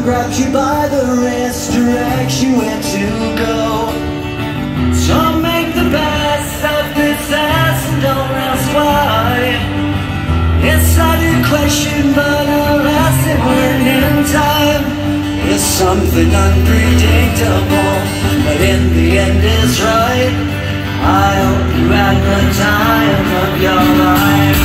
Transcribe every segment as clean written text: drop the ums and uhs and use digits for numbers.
grabs you by the wrist, directs you where to go. So make the best of this ass and don't ask why. It's not a question, but I'll ask it when in time. It's something unpredictable, but in the end it's right. I hope you had the time of your life.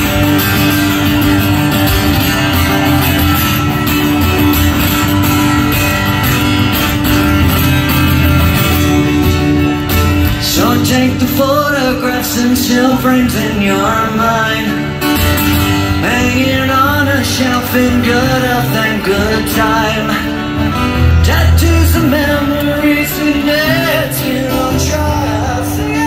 So take the photographs and still frames in your mind, hanging on a shelf in good health and good time. Tattoos and memories and it's you on trial.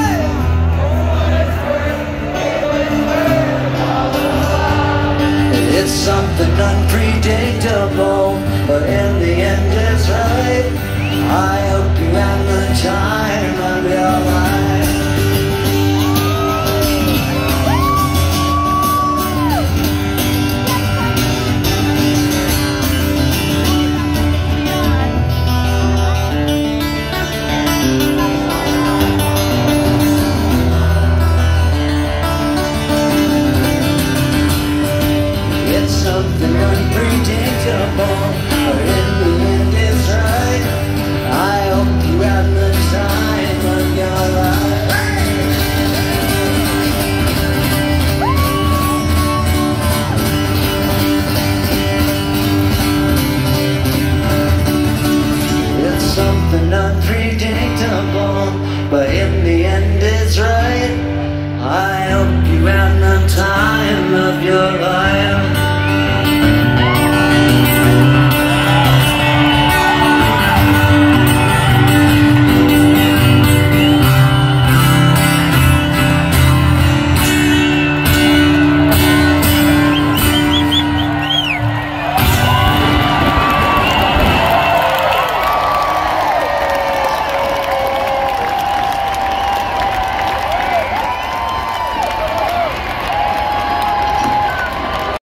It's something unpredictable, but in the end it's right. I hope you have the time of your life. It's something unpredictable.